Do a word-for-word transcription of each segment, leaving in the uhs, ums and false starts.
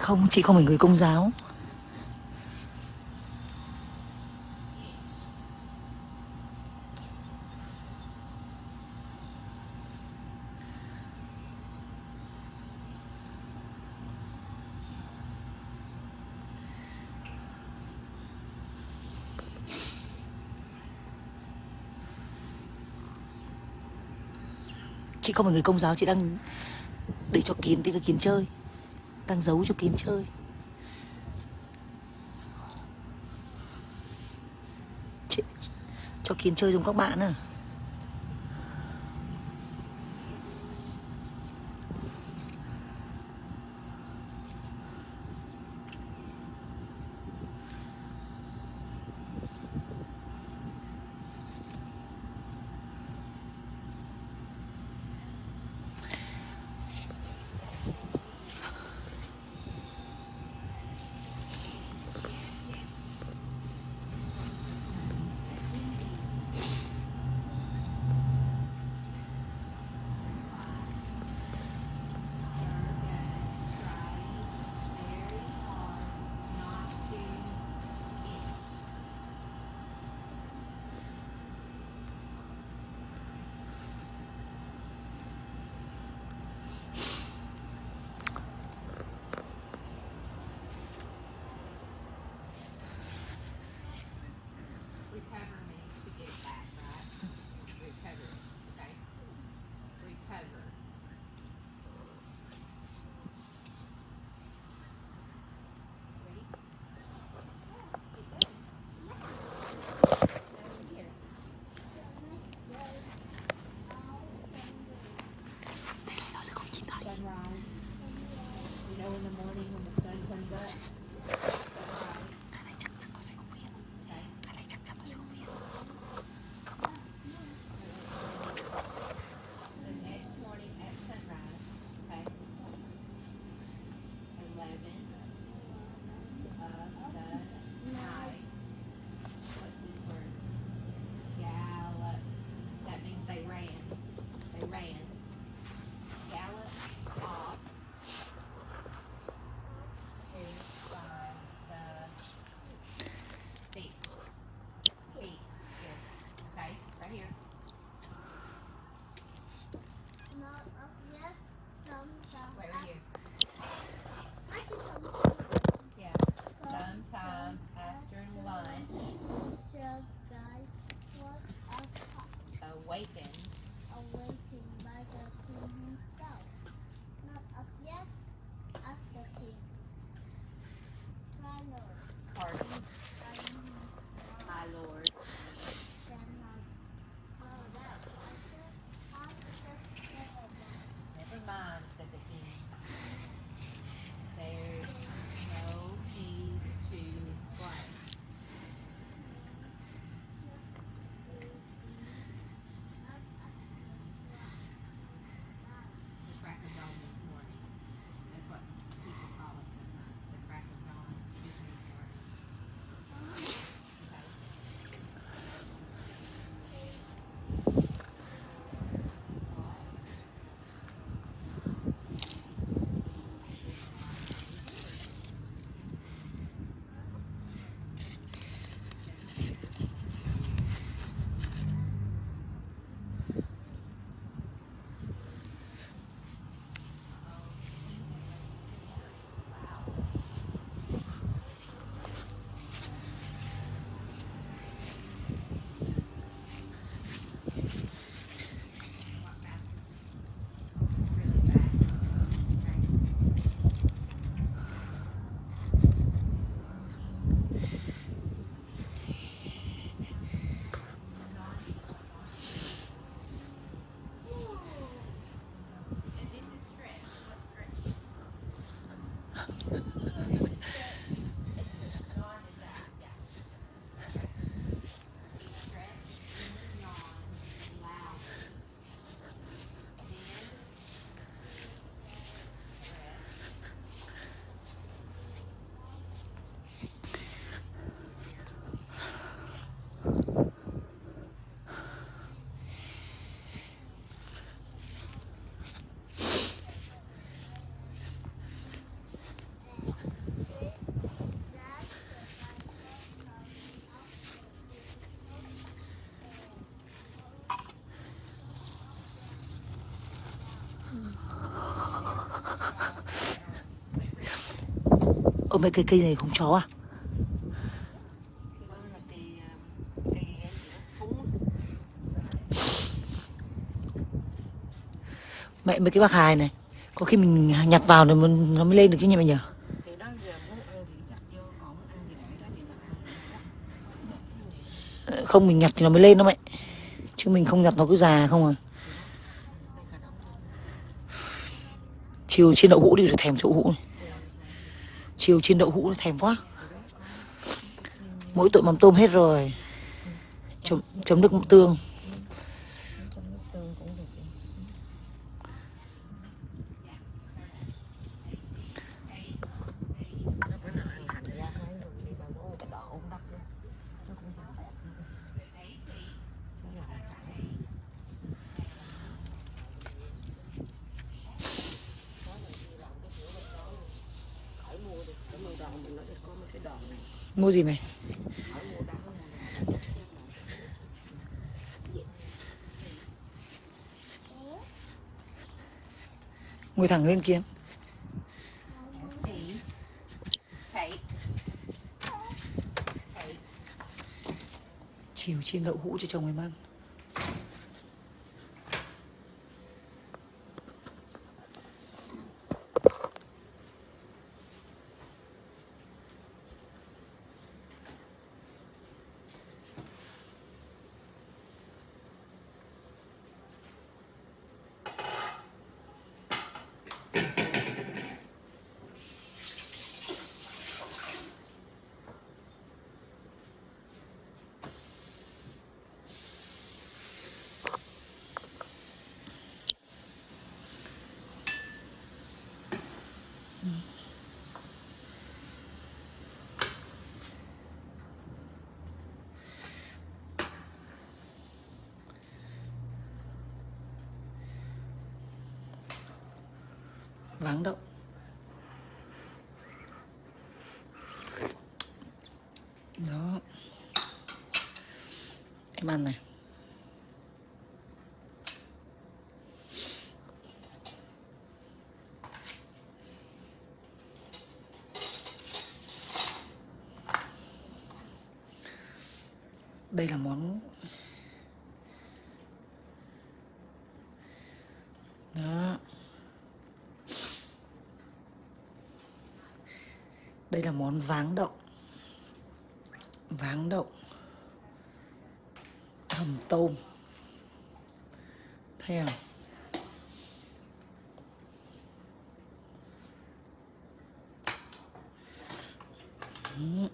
Không, chị không phải người Công giáo. Chị không phải người Công giáo, chị đang để cho Kiến, tí là Kiến chơi. Đang giấu cho Kiến chơi. Chị, cho Kiến chơi giống các bạn à. Ơ mấy cái cây này không chó à? Mẹ mấy cái bạc hài này có khi mình nhặt vào nó nó mới lên được chứ nhỉ mẹ nhỉ? Không mình nhặt thì nó mới lên đó mẹ. Chứ mình không nhặt nó cứ già không à. Chiều chiên đậu hũ đi rồi thèm đậu hũ này. Chiều chiên đậu hũ thèm quá. Mỗi tội mắm tôm hết rồi. Chấm, chấm nước tương. Mua gì mày? Ngồi thẳng lên kia. Chiều chiên đậu hũ cho chồng em ăn. Váng đậu. Đó. Em ăn này. Đây là món. Đó. Đây là món váng đậu. Váng đậu hầm tôm. Thấy không? Ừ.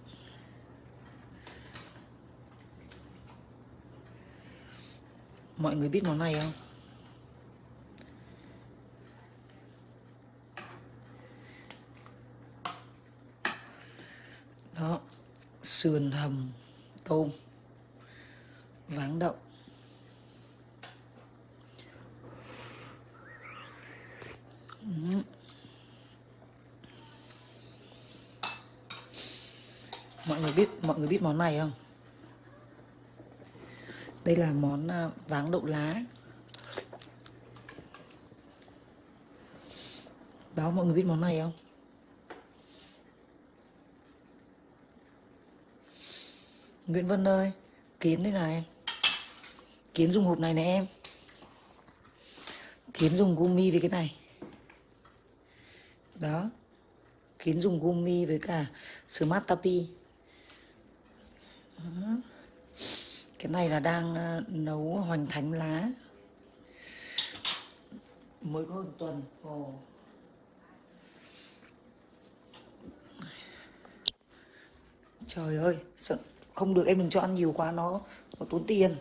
Mọi người biết món này không? Đó. Sườn hầm tôm. Váng đậu. Ừ. Mọi người biết mọi người biết món này không? Đây là món váng đậu lá. Đó, mọi người biết món này không? Nguyễn Vân ơi, Kiến đây này. Kiến dùng hộp này này em. Kiến dùng gumi với cái này. Đó. Kiến dùng gumi với cả smart tapi. Đó. Cái này là đang nấu hoành thánh lá. Mới có một tuần. Ồ. Trời ơi, sợ không được, em đừng cho ăn nhiều quá, nó nó tốn tiền.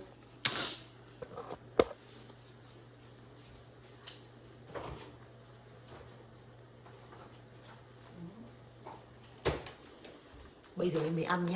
Bây giờ em mới ăn nhé.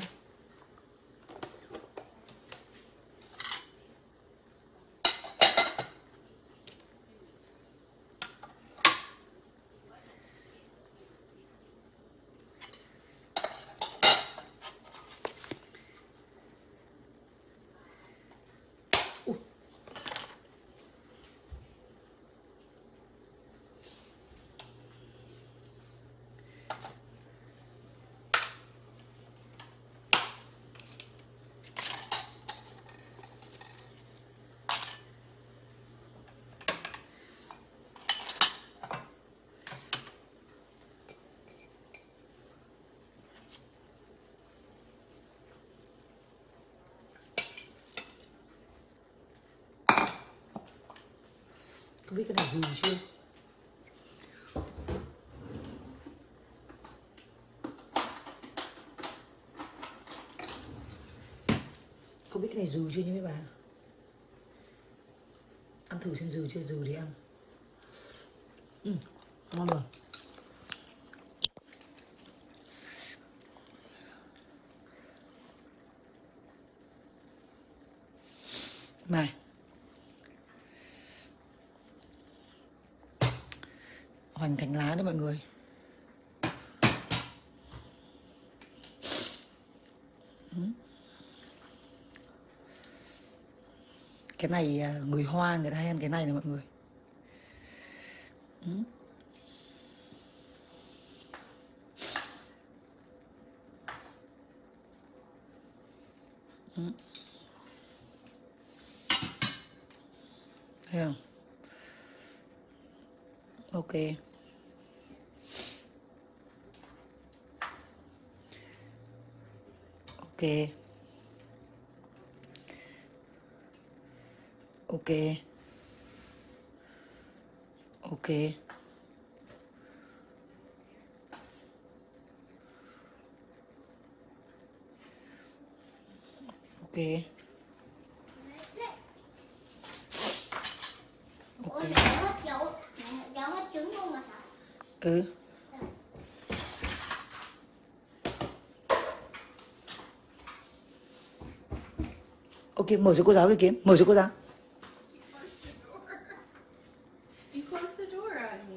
Không biết cái này dừ chưa. Không biết cái này dừ chưa nha mấy bà. Ăn thử xem dừ chưa, dừ thì ăn. Ừ, ngon rồi. Này, hoành thánh lá đấy mọi người. Ừ. Cái này người Hoa người ta hay ăn cái này này mọi người. Ừ. Ừ. Thấy không? Ok. Ok. Ok. Ok. Ok. Ủa mẹ hết dấu, mẹ dấu hết trứng luôn mà hả? Ừ. Ok, mở cho cô giáo cái kiếm, mở cho cô giáo. You closed the door on me.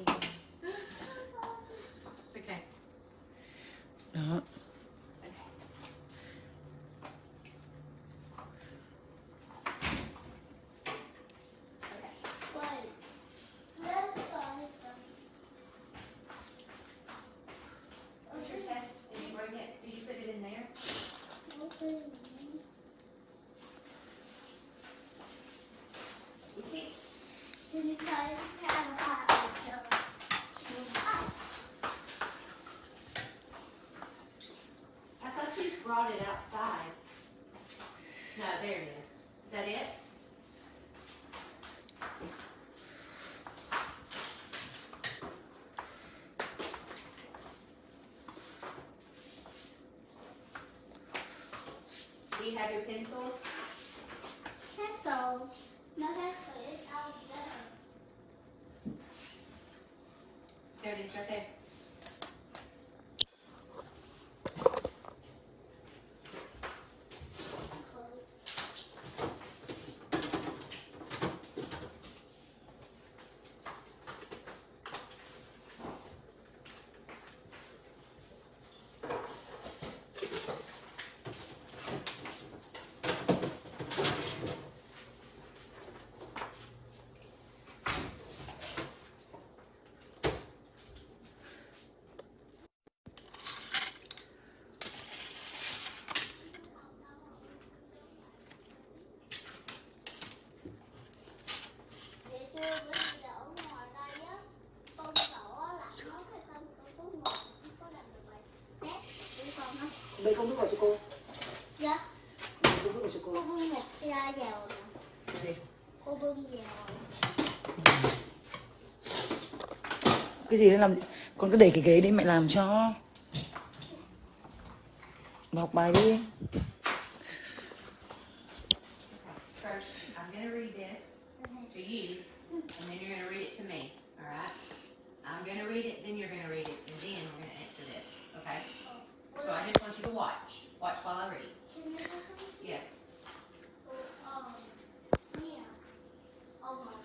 Okay. Đó. Wait. Let's go. What's your test? Did you bring it? Did you put it in there? Okay. Okay. Can you try to have a I thought you brought it outside. No, there it is. Is that it? Do you have your pencil? pencil? No pencil is out there. There it is, right there. Vậy chưa bây giờ ở ngoài đây á, con sợ á là nó hay không con có ngồi không có làm được bài test của con á. Lấy công thức vào cho cô. Dạ. Lấy công thức vào cho cô. Cô bưng nhặt ra vào nè. Đây. Cô bưng vào. Cái gì đấy làm, con cứ để cái ghế đi mẹ làm cho. Mà học bài đi. Okay. First, I'm going to read this to you, and then you're going to read it to me. All right? I'm going to read it, then you're going to read it, and then we're going to answer this. Okay? So I just want you to watch. Watch while I read. Can you do something? Yes. Um, yeah. Oh my.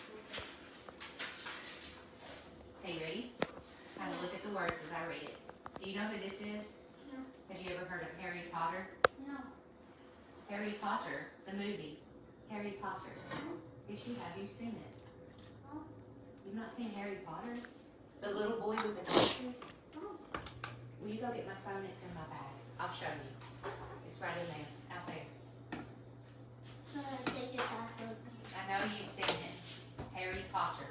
Okay, you ready? Kind of look at the words as I read it. Do you know who this is? No. Have you ever heard of Harry Potter? No. Harry Potter, the movie. Harry Potter. No. Yes, you have. You've seen it. No. You've not seen Harry Potter? The little boy with the glasses? No. Will you go get my phone? It's in my bag. I'll show you. It's right in there, out there. I'm gonna take it out of I know you've seen it. Harry Potter.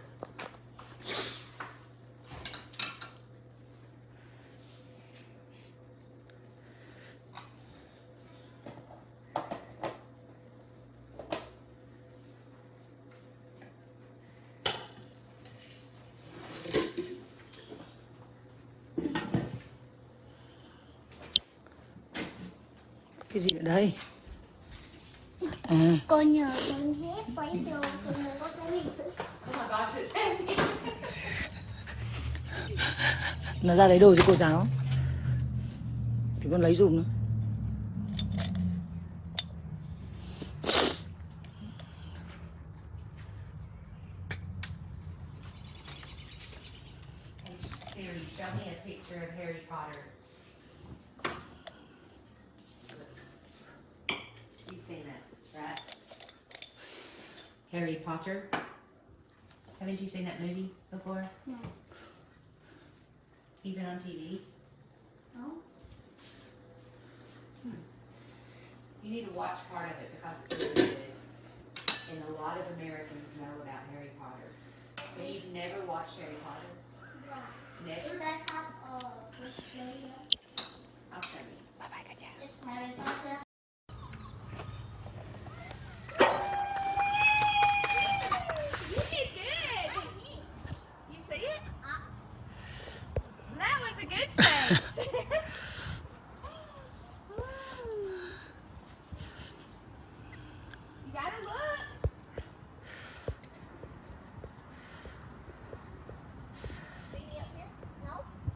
cái gì ở đây? À, Con nhờ con hết quấy đồ con nhờ có cái gì nữa. Oh my gosh, it's heavy. nó ra lấy đồ cho cô giáo. Thì con lấy dùm nó. Hey Siri, show me a picture of Harry Potter. You've seen that, right? Harry Potter? Haven't you seen that movie before? No. Even on T V? No. You need to watch part of it because it's really good. And a lot of Americans know about Harry Potter. So you've never watched Harry Potter? Yeah. Never? Is that top of Australia? I'll show you. Bye bye cả nhà. It's Harry Potter. You did good. You see it? That was a good space. You gotta look. See me up here? No.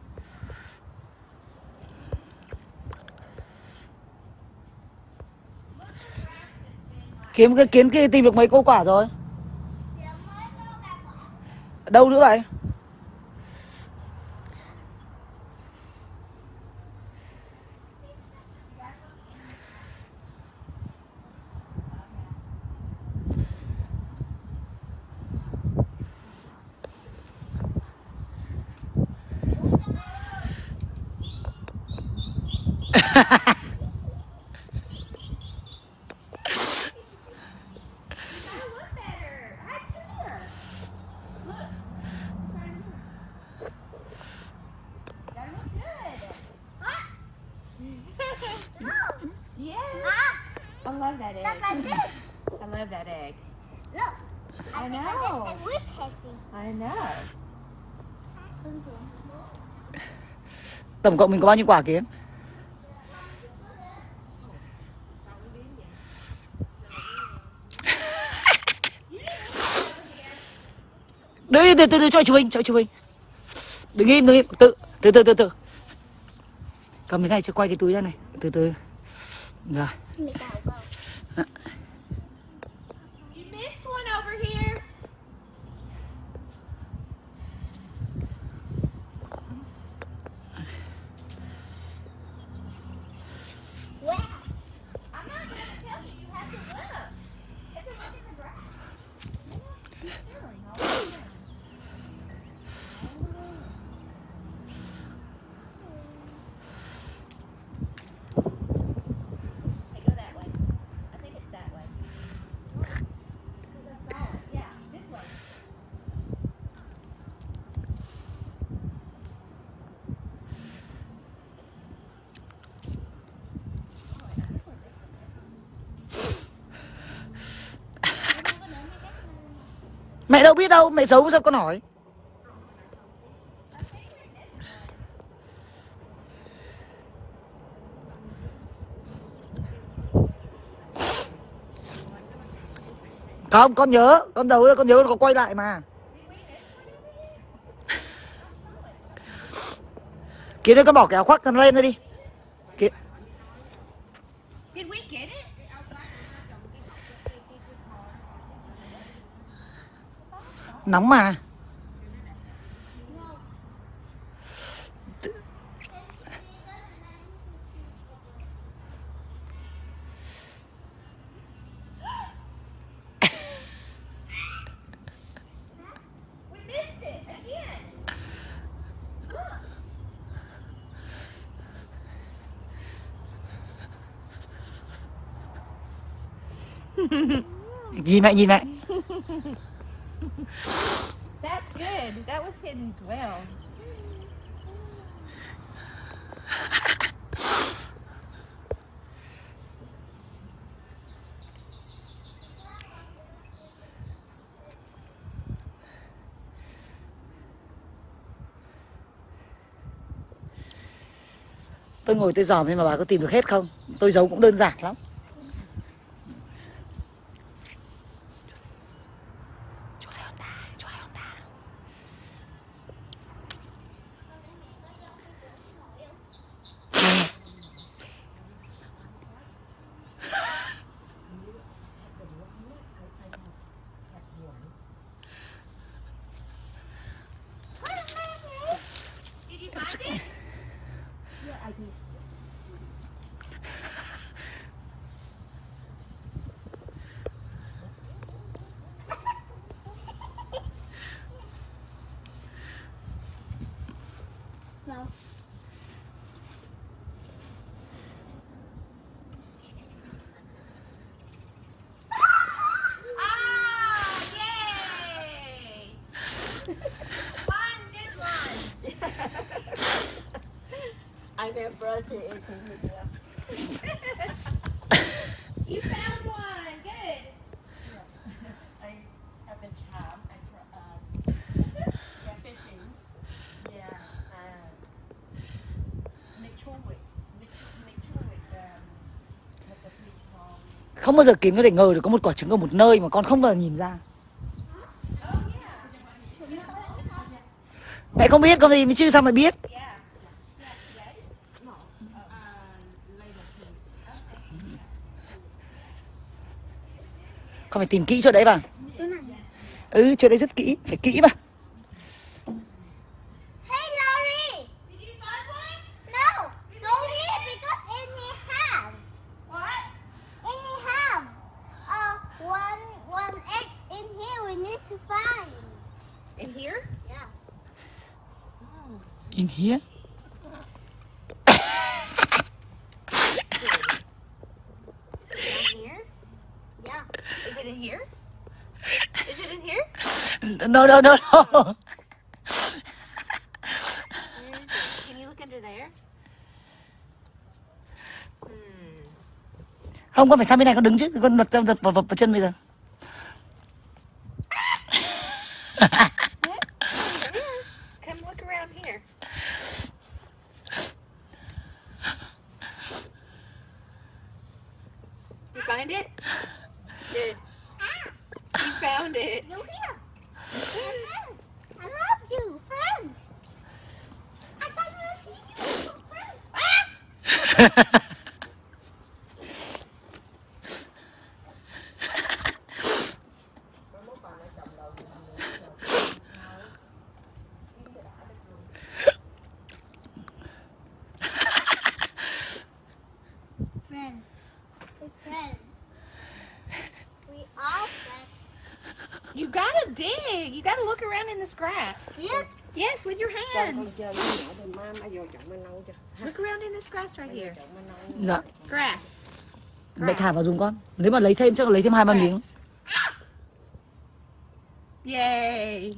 Look for grass that's been like. Kiếm cái kiến kia tìm được mấy cô quả rồi? Giờ mới có ba quả. Ở đâu nữa vậy? You gotta look better. Right here. Look. Right here. You gotta look good. Huh? No. Yeah. Ah, I love that egg. look like this. I love that egg. Look. I think know. Like this. We're tasting. I know. Tổng cộng mình có bao nhiêu quả kiến? Đấy, từ từ từ cho chụp hình, cho chụp hình. Đừng im, đừng im, tự, từ từ từ từ. Cầm cái này cho quay cái túi ra này, từ từ. Rồi. Mày cào con. You missed one over here. Wow. I'm not gonna tell you. You have to look. If it was in the grass. Yeah, keep feeling all the way around. Hey, go that way. I think it's that way. Because I saw it. Yeah, this way. Oh, I think we're missing it. Mẹ đâu biết đâu, mẹ giấu sao con hỏi. I think we missed one. Không, con nhớ, con đầu con nhớ có quay lại mà. Did we miss one over here? I saw it. Kiến ơi, con bỏ cái áo khoác con lên đây đi. Kiến. Did we get it? Nóng mà. We missed it again. Look. Nhìn lại, nhìn lại. That's good. That was hidden well. Tự Tôi ngồi tôi dòm nhưng mà bà có tìm được hết không? Tôi giấu cũng đơn giản lắm. Did you find it? No. Ah, yay! One good one. I can brush it and clean it up. You found one. Good. I have a charm. I tr- uh, yeah, fishing. Yeah. Uh, make sure with make sure, make sure with um, with the fish home. Không bao giờ Kiến có thể ngờ được có một quả trứng ở một nơi mà con không bao giờ nhìn ra. Mẹ không biết con gì mới chứ sao mày biết? Yeah. Con phải tìm kỹ chỗ đấy vào. Chỗ này. Ừ, chỗ đấy rất kỹ, phải kỹ vào. Hey, Laurie. Did you find one? No. Go here because in here have. What? In here have. Uh, one one egg in here we need to find. In here? Yeah. In here. In here? Yeah. Is it in here? Is it in here? No, no, no, no. Where is it? Can you look under there? Hmm. Không, con phải sang bên này con đứng chứ, con lật lật vào, vào, vào chân bây giờ. Come look around here. You find it? Good. You found it. You here. Friends. I love you, friends. I finally see you, friends. Ah! Friends. We're friends. We are friends. You gotta dig. You gotta look around in this grass. Yep. Yes, with your hands. Chơi với nhỏ thì má má vô chọn má nấu cho. Look around in this grass right here. Chọn má nấu. Dạ. Grass. Mẹ thả vào dùng con. Nếu mà lấy thêm chắc là lấy thêm hai ba miếng. Grass. Yay.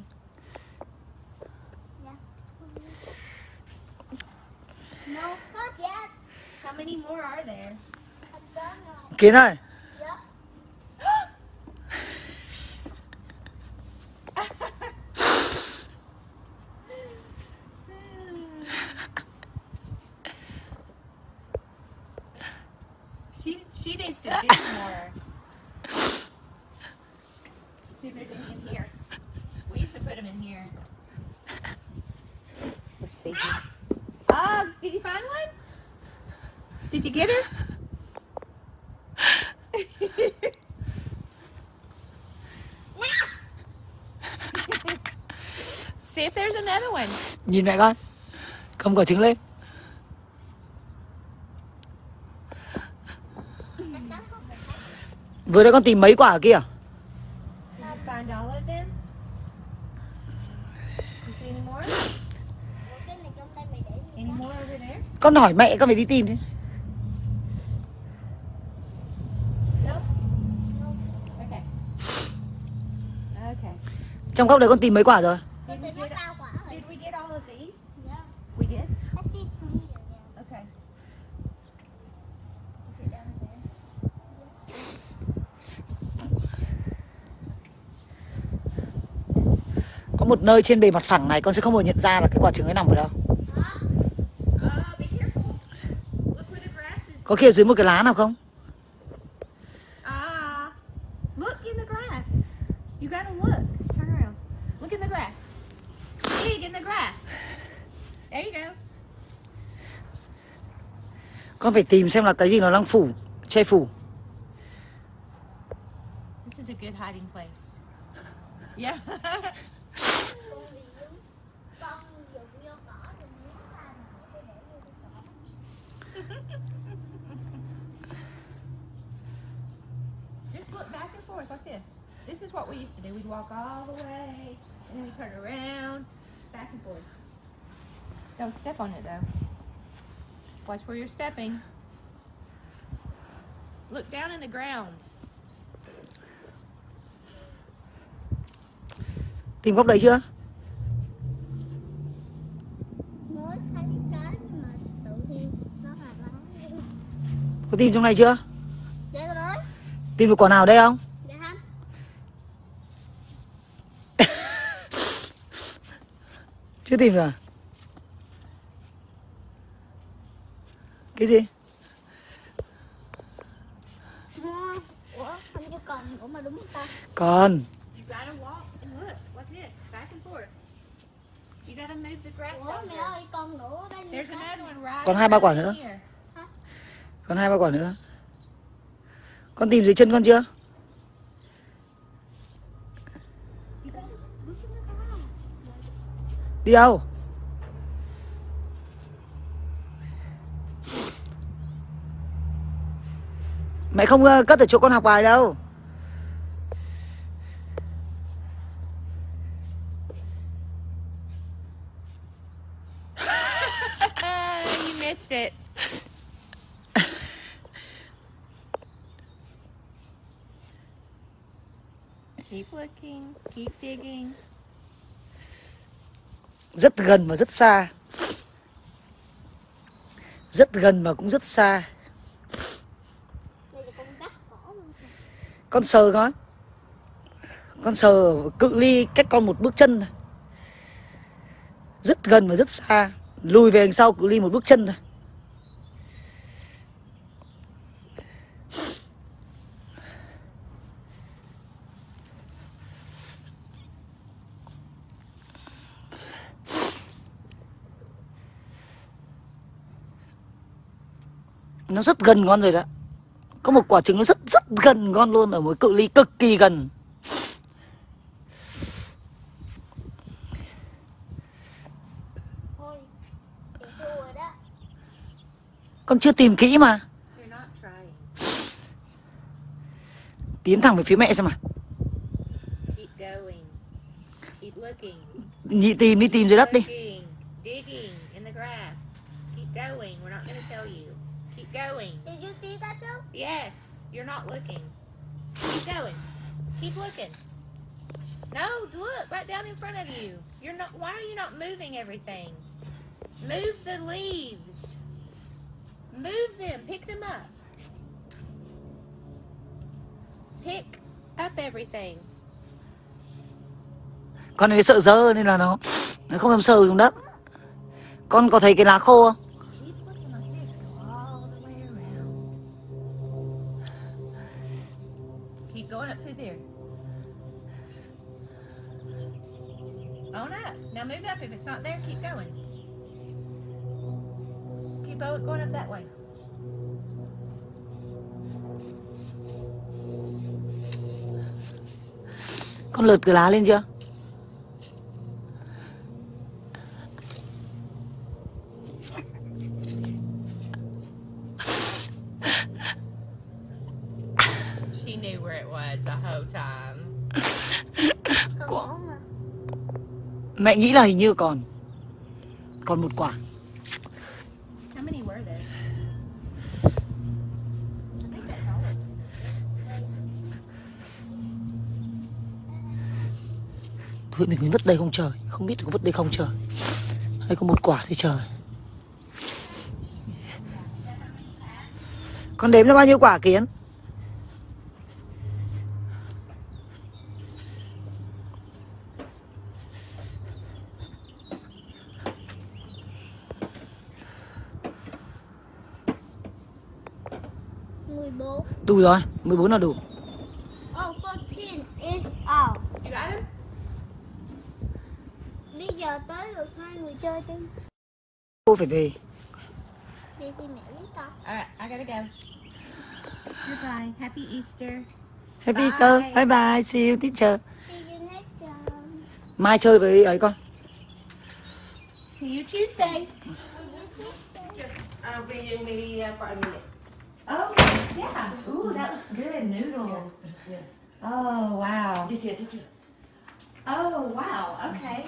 No, not yet. How many more are there? I'm done now. Kiến ơi, Yep. She she needs to dig more. See if there's any in here. We used to put them in here. Let's see. Oh, did you find one? Did you get her? See if there's another one. nhìn mẹ con. Cầm quả trứng lên. Vừa đây con tìm mấy quả ở kia. Did you find all of them? You see any more? Ủa, cái này trong đây mày để gì Any đó? more over there? Con hỏi mẹ con phải đi tìm chứ. Nope. Okay. Okay. Trong góc đấy con tìm mấy quả rồi. Tôi Did we tìm hết get ba quả rồi. Did we get all of these? Yeah. We did. I see three again. Okay. Có một nơi trên bề mặt phẳng này con sẽ không bao giờ nhận ra là cái quả trứng ấy nằm ở đâu. Uh, be careful. Có khi ở dưới một cái lá nào không? Ah, look in the grass. You gotta look. Turn around. Look in the grass. Dig in the grass. There you go. Con phải tìm xem là cái gì nó đang phủ, che phủ. This is a good hiding place. Yeah. Con bị dúng. Con dùng vô cỏ rồi miếng ra mà để để vô cái cỏ. Just look back and forth like this. This is what we used to do. We'd walk all the way, and then we turn around, back and forth. Don't step on it though. Watch where you're stepping. Look down in the ground. Tìm góc đấy chưa? Mới thấy cái nhưng mà tự nhiên nó là lá. Có tìm trong này chưa? Dạ rồi. Tìm được quả nào đây không? Dạ không. Chưa tìm được à? Cái gì? Ủa, hình như còn ủa mà đúng không ta? Còn. You gotta walk and look like this, back and forth. You gotta move the grass Ủa over. mẹ ơi, con nữa đây. There's another one right. Còn hai ba quả around nữa. here. Còn hai ba quả nữa. Con tìm dưới chân con chưa? You gotta look in the grass. Đi đâu? Mẹ không ờ, cất ở chỗ con học bài đâu. You missed it. Keep looking, keep digging. Rất gần và rất xa. Rất gần và cũng rất xa. Đây là con gắt cỏ luôn. Con sờ coi. Con sờ cự ly cách con một bước chân thôi. Rất gần và rất xa. Lùi về đằng sau cự ly một bước chân thôi. Nó rất gần con rồi đó. Có một quả trứng nó rất rất gần con luôn. Ở một cự ly cực kỳ gần. Thôi, chị thua rồi đó. Con chưa tìm kỹ mà. You're not trying. Tiến thẳng về phía mẹ xem mà. Keep going. Keep looking. Nhị tìm đi, tìm dưới đất đi. Looking, digging in the grass. Keep going. We're not going to tell you. Keep going. Did you see that too? Yes, you're not looking. Keep going. Keep looking. No, look right down in front of you. You're not. Why are you not moving everything? Move the leaves. Move them. Pick them up. Pick up everything. Con này sợ dơ nên là nó nó không dám sờ xuống đất. Con có thấy cái lá khô không? Keep looking like this. Go all the way around. Keep going up through there. On up. Now move up. If it's not there, keep going. Keep o- going up that way. Con lượt cái lá lên chưa? She knew where it was the whole time. Con Quả. nữa mà. Mẹ nghĩ là hình như còn còn một quả. How many were there? I think that's all. Thôi mình cứ vứt đây không trời. Không biết có vứt đây không trời. Hay có một quả thôi trời. Con đếm ra bao nhiêu quả Kiến? mười bốn. Đủ rồi, mười bốn là đủ. Oh, fourteen is out. You got him? Bây giờ tới lượt hai người chơi chứ. Cô phải về. Đi thì mẹ với con. Alright, I gotta go. Goodbye. Happy Easter. Happy Bye. Easter. Bye bye. See you teacher. See you next time. Mai chơi với ấy con. See you Tuesday. See you Tuesday. Uh, we only uh, for a minute. Oh, yeah. Ooh, that looks good. Noodles. Yeah. Oh, wow. This here, teacher. Oh, wow. Okay.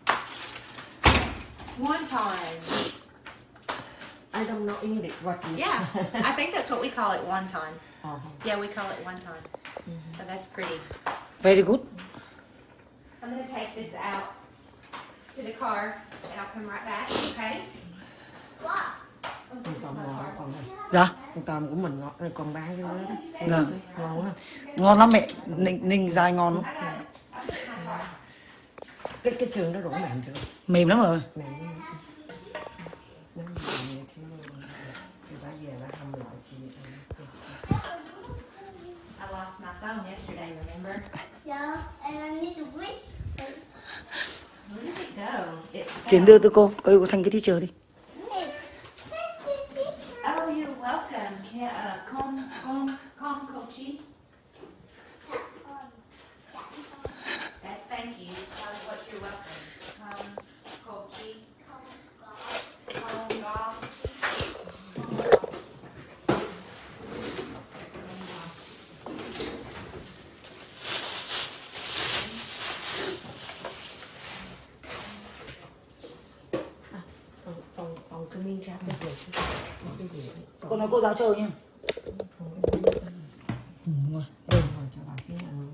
Wonton. I don't know English. What is? Yeah, I think that's what we call it, wonton. Uh-huh. Yeah, we call it wonton. But that's pretty. Very good. I'm gonna take this out to the car, and I'll come right back. Okay? Wow. Oh, this is Còn my ngon, car. còn Dạ. con tôm của mình ngon, còn bán cho nó đó. Dạ. Ngon quá. Ngon lắm mẹ. Ninh, ninh dài ngon lắm. I got it. I'll put my car. Cái cái xương nó đủ mềm chưa? Mềm lắm rồi. Mềm lắm. Nó mềm như cái cái bá về bá hâm lại chị. I lost my phone yesterday, remember? Yeah, and I need to wait. Where did it go? It Kiến fell. đưa từ cô. Cô thành cái teacher đi. Hey, thank you, teacher. Oh, you're welcome. Ca- uh, com, com, com, Kochi. That's thank you. Tell me what you're welcome. Com, Kochi. Com, golf. Phòng phòng phòng cái miếng rác cái gì? Cái gì? Con nói cô giáo chơi nha. Ừ, đúng rồi. Rồi cho bà cái ăn.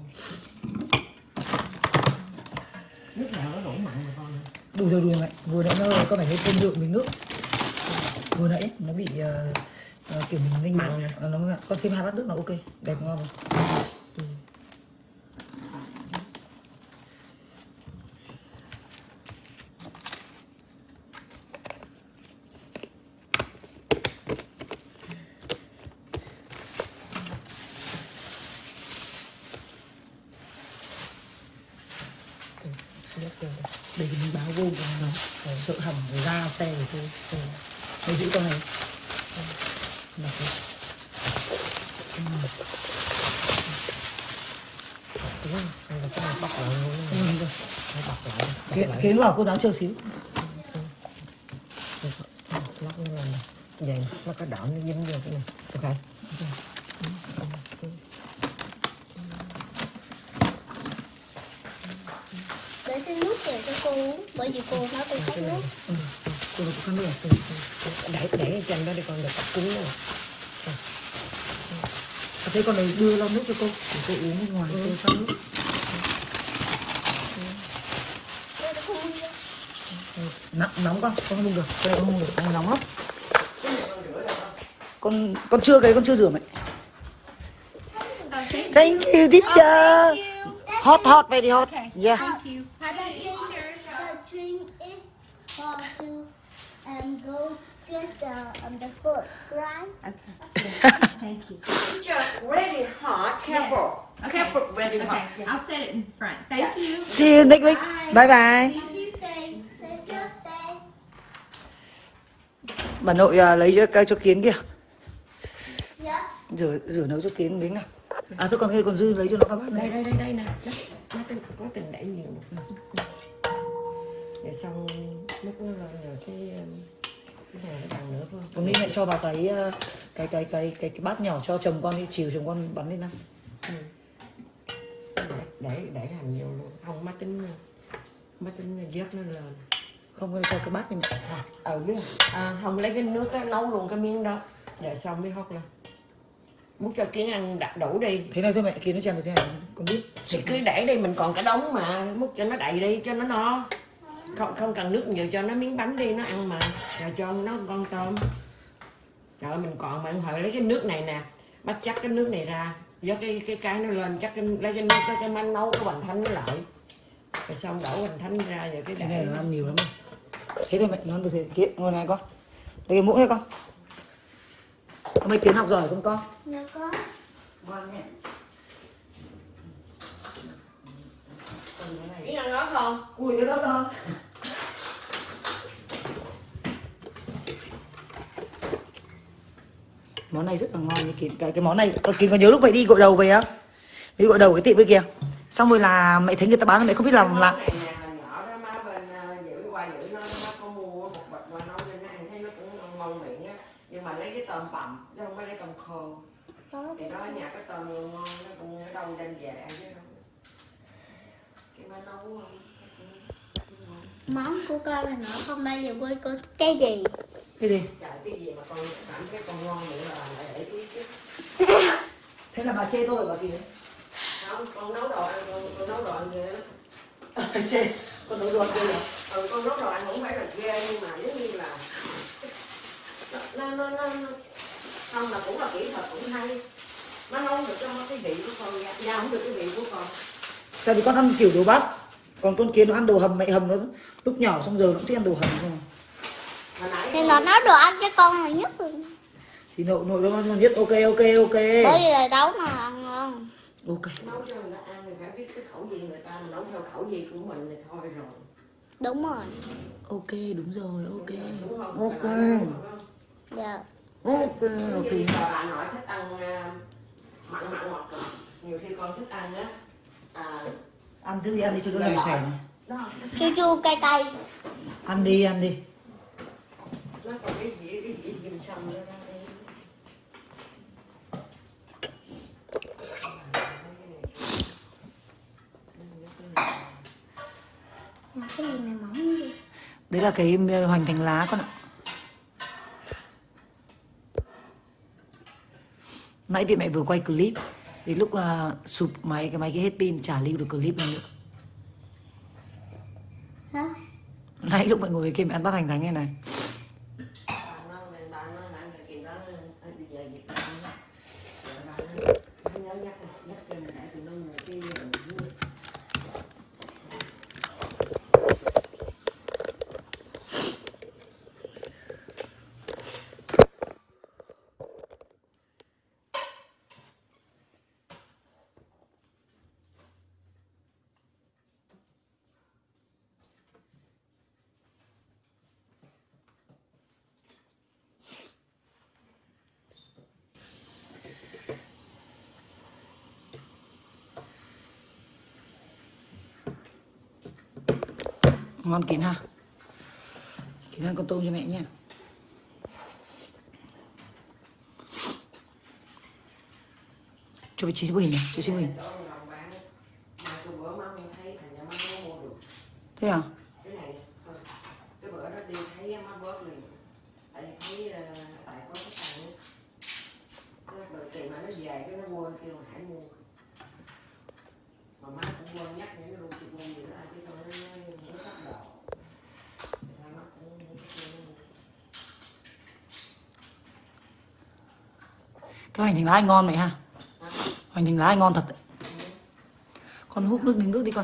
Nước nào nó đủ mặn rồi con. Đủ rồi, đủ rồi mẹ. Vừa nãy nó có phải lấy thêm lượng mình nước. Vừa nãy nó bị uh, uh, kiểu mình ninh Mặn uh, nó con thêm hai bát nước là ok, đẹp ngon rồi. Ừ. Để mình báo vô cho nó sợ hỏng rồi ra xe rồi thôi. Ừ. Hãy giữ con này. Ừ. Mặc đi. Ừ. Đúng rồi, cái này bóc lại luôn. Ừ, rồi. Nó bóc lại. bóc Kiến, lại. kiến bảo cô giáo chờ xíu. Lóc nó lên này. Vậy nó có đỏ nó dính vô cái này. Ok. Để xin nước kèo cho cô uống. Bởi vì cô nói cô khát nước. Ừ. Cô đừng có khăn nước à? Đẩy đẩy cái chân đó đi con, được cặp cứng nữa. À, thế con này đưa lon nước cho cô. Để cô uống bên ngoài, cô khát nước. Để nó không uống vô. Nóng, nóng con, con không dùng được. Cái này con không được, ăn nóng lắm. Con con chưa cái con chưa rửa mẹ. Thank you teacher. Hot hot very hot. Yeah. Thank you. The drink, the drink is for to um, go get the um, the food, right? Thank you. Teacher, ready hot, careful. Okay. Careful, ready hot. Okay, I'll set it in front. Thank you. See you next week. Bye bye. See you Tuesday. See you Tuesday. Bà nội à, lấy cho cái cho Kiến kìa. Yeah. Rửa rửa nấu cho Kiến miếng nào. À thôi còn cái còn dư lấy cho nó các bác Đây này. đây đây đây nè. Nó, nó tình, có tình đẩy nhiều. Rồi xong lúc nó lên rồi cái um, cái này nó bằng nữa phải không? Còn đi mẹ cho vào cái ờ, cái cái cái cái, cái bát nhỏ cho chồng con đi, chiều chồng con bắn lên ăn. Ừ. Để để để hành vô luôn. Không má tính má tính vớt nó lên. Không có cho cái bát này mẹ. Ờ biết rồi. À, không lấy cái nước đó nấu luôn cái miếng đó. Rồi xong mới hốt lên. Muốn cho Kiến ăn đặt đủ đi. Thế này thôi mẹ, Kiến nó chèn được thế này con biết. Thì cứ để đi, mình còn cả đống mà, múc cho nó đầy đi cho nó no. Không không cần nước nhiều, cho nó miếng bánh đi nó ăn mà. Rồi cho nó con tôm. Rồi mình còn mà hồi lấy cái nước này nè, bắt chắc cái nước này ra, vớt cái cái cái nó lên, chắc cái, lấy cái nước cái cái manh nấu cái hoành thánh nó lại. Rồi xong đổ hoành thánh ra rồi cái Cái để này nó ăn nhiều lắm. Thế thôi mẹ, nó ăn được thế. Kiến ngồi này con. Đây cái muỗng nha con. Có mấy tiếng học giỏi không con? Dạ có. Ngoan nhé. Biết ăn đó không? Ui cái đó không? Món này rất là ngon như Kiến. Cái cái món này Kiến có nhớ lúc mày đi gội đầu về á? Đi gội đầu cái tiệm bên kia. Xong rồi là mẹ thấy người ta bán mẹ không biết làm là Cái món này nè, hồi nhỏ đó má bên à, giữ qua giữ nó má có mua một bịch qua nấu cho nó ăn thấy nó cũng ngon, ngon miệng á, nhưng mà lấy cái tôm bằm chứ không phải lấy tôm khô. Có Thì đó ở nhà cái tôm ngon ngon nó cũng ở đâu đem về chứ đâu. Cái má nấu không? món của con là nữa không bao giờ quên con cái gì. cái gì? Trời cái gì mà con sẵn cái con ngon nữa là lại để ý chứ. Thế là bà chê tôi bà Kiến. Không, con nấu đồ ăn, con, con nấu đồ ăn ghê lắm. Chê, con nấu đồ ăn ghê hả? Ừ, con nấu đồ ăn không phải là ghê nhưng mà giống như là nó nó nó, nó không là cũng là kỹ thuật cũng hay, nó nấu được cho cái vị của con ra, ra không được cái vị của con. Tại vì con ăn kiểu đồ Bắc. Còn con Kiến nó ăn đồ hầm, mẹ hầm nó lúc nhỏ xong giờ nó cũng thích ăn đồ hầm thôi. Hồi nãy Thì nó nấu đồ ăn cho con là nhất rồi. Thì nội nội nó ngon nhất. Ok ok ok. Bởi vì là đấu mà ăn ngon. Ok. nấu cho người ta ăn thì phải biết cái khẩu vị người ta, mà nấu theo khẩu vị của mình thì thôi rồi. Đúng rồi. Ok đúng rồi. Ok. Đúng không? Ok. Đúng không? Dạ. Ok. Giống Ok. như bà bà nội thích ăn à, mặn mặn ngọt ngọt, nhiều khi con thích ăn á à, Ăn thứ gì ăn đi cho nó lòi xòe này. đó, Chua chua cay cay. Ăn đi ăn đi. nó còn cái gì cái gì dim sum nữa đó. Mà cái gì này mỏng gì? Đấy là cái hoành thành lá con ạ. Nãy vì mẹ vừa quay clip. Đến lúc uh, sụp máy cái máy kia hết pin chả lưu được clip này nữa. Hả? Nãy lúc mọi ngồi kia mẹ ăn bát hoành thánh này này. Ngon Kiến ha. Kiến ăn con tôm cho mẹ nha. Cho chị xin hình này, chị xin hình. Thế à? Cái này cái bữa đó đi thấy má bớt liền, tại vì thấy tại có cái thằng nó bự kỳ mà nó về cái nó quên kêu Hải mua, mà má cũng quên nhắc những cái luôn chị mua gì đó chứ không nó nó sắp đồ. Cái hoành thành lá ngon mẹ ha. Hoành thành lá ngon thật đấy. Con hút nước miếng nước đi con.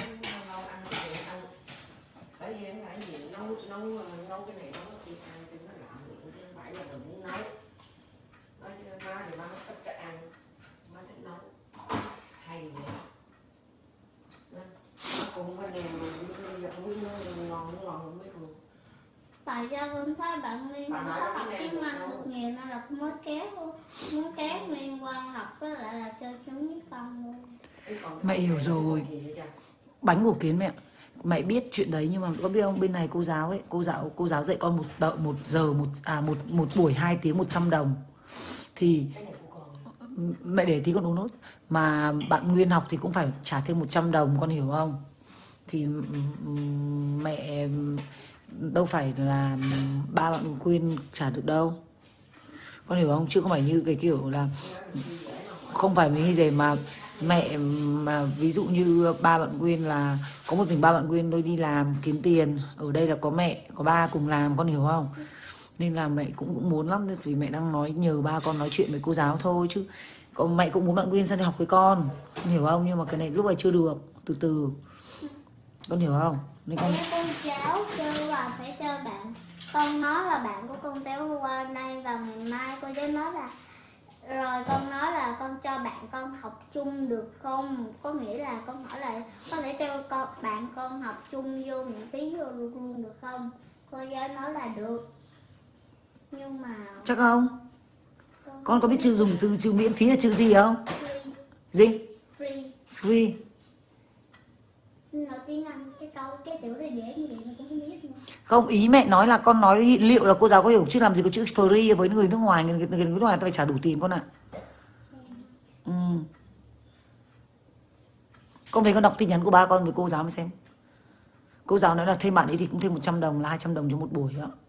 Tại sao con thấy bạn Nguyên không có học tiếng Anh được nhiều nên là con mới kéo muốn kéo Nguyên qua học với lại là chơi chúng với con luôn. Mẹ hiểu rồi. Bánh của Kiến mẹ. Mẹ biết chuyện đấy nhưng mà có biết không, bên này cô giáo ấy, cô giáo cô giáo dạy con một đợi một giờ một à một một buổi hai tiếng một trăm đồng. Thì mẹ để tí con uống nốt. Mà bạn Nguyên học thì cũng phải trả thêm một trăm đồng, con hiểu không? Thì mẹ đâu phải là ba bạn Nguyên trả được đâu, con hiểu không? Chứ không phải như cái kiểu là không phải mình như gì mà mẹ mà ví dụ như ba bạn Nguyên là có một mình ba bạn Nguyên tôi đi làm kiếm tiền, ở đây là có mẹ có ba cùng làm, con hiểu không? Nên là mẹ cũng cũng muốn lắm, vì mẹ đang nói nhờ ba con nói chuyện với cô giáo thôi, chứ còn mẹ cũng muốn bạn Nguyên sang đây học với con, con hiểu không? Nhưng mà cái này lúc này chưa được, từ từ, con hiểu không? Nên con Cô cháu kêu là phải cho bạn con nói là bạn của con téo qua đây vào ngày mai, cô giáo nói là Rồi con nói là con cho bạn con học chung được không? Có nghĩa là con hỏi là có thể cho con bạn con học chung vô miễn phí vô luôn, luôn được không? Cô giáo nói là được. Nhưng mà Chắc không? con, Con có biết chữ dùng từ chữ miễn phí là chữ gì không? free, Gì? free. Free. Nhưng mà tiếng Anh cái câu cái chữ này dễ như vậy mà cũng không biết nữa. Không, ý mẹ nói là con nói liệu là cô giáo có hiểu chứ làm gì có chữ free với người nước ngoài, người, người, người nước ngoài ta phải trả đủ tiền con ạ. Ừ. Con về con đọc tin nhắn của ba con với cô giáo mới xem. Cô giáo nói là thêm bạn ấy thì cũng thêm một trăm đồng, là hai trăm đồng cho một buổi ạ.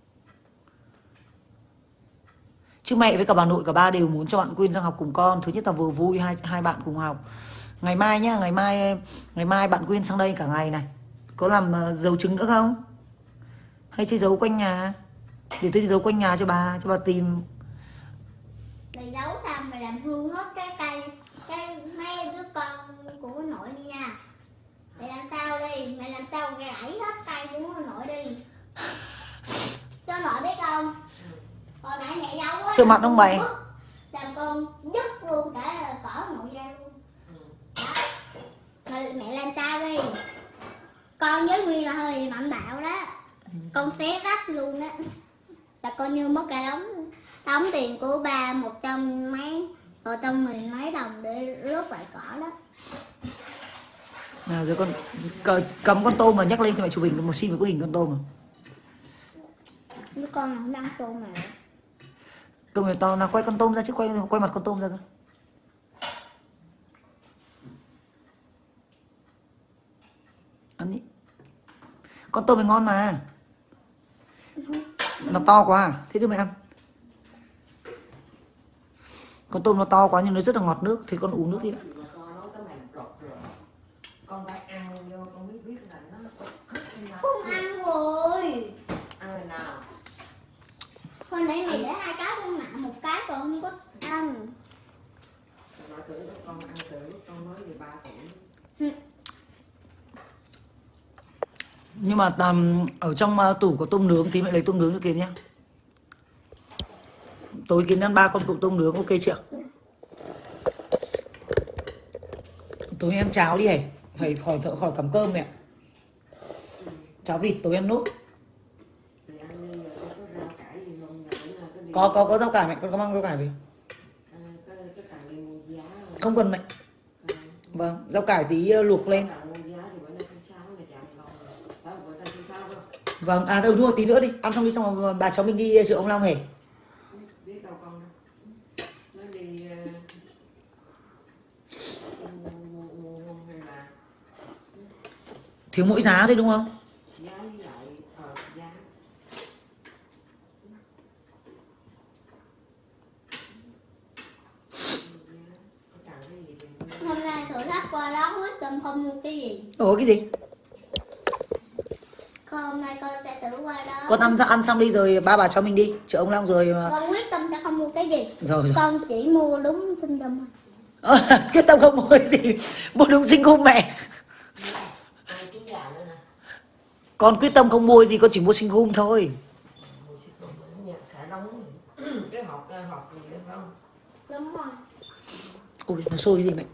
Chứ mẹ với cả bà nội cả ba đều muốn cho bạn Quyên sang học cùng con. Thứ nhất là vừa vui, hai hai bạn cùng học. Ngày mai nhá, ngày mai ngày mai bạn Quyên sang đây cả ngày này. Có làm uh, dấu trứng nữa không? Hay chơi dấu quanh nhà? Để tôi đi dấu quanh nhà cho bà, cho bà tìm. Mày giấu xong mày làm hư hết cái cây, cái mấy đứa con của nội đi nha. Mày làm sao đi, mày làm sao gãy hết cây của nội đi. Cho nội biết không? Hồi nãy mẹ giấu á. Sợ mặt không mày? Làm con dứt luôn để cỏ nội ra luôn. Đó. Mày, mẹ làm sao đi. Con với Nguyên là hơi mạnh bạo đó. Con xé rách luôn á. Là coi như mất cả đống đóng tiền của ba một trăm mấy, một trăm mười mấy đồng để rớt lại cỏ đó. Nào rồi con c- cầm con tôm mà nhắc lên cho mẹ chụp hình một sim có hình con tôm mà. Đứa con nào không ăn tôm mà. Tôm này to, nào quay con tôm ra chứ, quay quay mặt con tôm ra cơ. Ăn đi. Con tôm này ngon mà. Nó to quá à? Thế đưa mẹ ăn. Con tôm nó to quá nhưng nó rất là ngọt nước, thì con uống nước đi. Con phải ăn vô con biết biết là nó Không ăn rồi. ăn rồi nào. Hồi nãy mày để hai cái con nặng một cái còn không có ăn. Nói tưởng con ăn từ lúc con mới mười ba tuổi. Nhưng mà um, ở trong uh, tủ có tôm nướng thì mẹ lấy tôm nướng cho Kiến nhá. Tối Kiến ăn ba con cụm tôm nướng, ok chưa? Tối ăn cháo đi hề, phải khỏi khỏi cắm cơm mẹ. Cháo vịt tối ăn nốt. Thì ăn đi rồi có rau cải gì không? Có Có có có rau cải mẹ, con có mang rau cải về. cái cái cải gì mua giá không? Không cần mẹ. Vâng, rau cải tí uh, luộc lên. Cải mua giá thì bữa nay thứ sáu ngày chả lâu rồi. Đó bữa nay thứ sáu không? Vâng, à thôi đua tí nữa đi, ăn xong đi xong rồi bà cháu mình đi chợ ông Long hề. Biết đâu con đâu. Nó đi uh, mua mua mua hay là Thiếu mỗi giá thôi đúng không? giá với lại ờ giá. Hôm nay thử thách qua đó quyết tâm không mua cái gì. Ủa cái gì? Con hôm nay con sẽ thử qua đó. Con ăn ăn xong đi rồi ba bà cháu mình đi chợ ông Long rồi mà. Con quyết tâm sẽ không mua cái gì. Rồi rồi. Con chỉ mua đúng tinh tâm thôi. Ờ, quyết tâm không mua cái gì, mua đúng sinh khung mẹ. Ăn trứng gà nữa nè. Con quyết tâm không mua cái gì, con chỉ mua sinh khung thôi. Mua xịt bột nữa nha, thả đóng cái hộp cái hộp gì nữa phải không? Đúng rồi. Ôi nó sôi cái gì mẹ?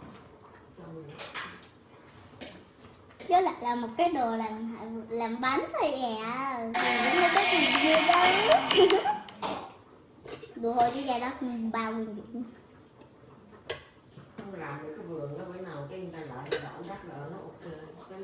Với lại là một cái đồ làm làm bánh thôi à. Không có cái gì vui đâu. Đồ hồi đi ra đó bao nguyên dụng. Không làm được cái vườn đó bữa nào cái người ta lại đổ đất là nó ok. Cái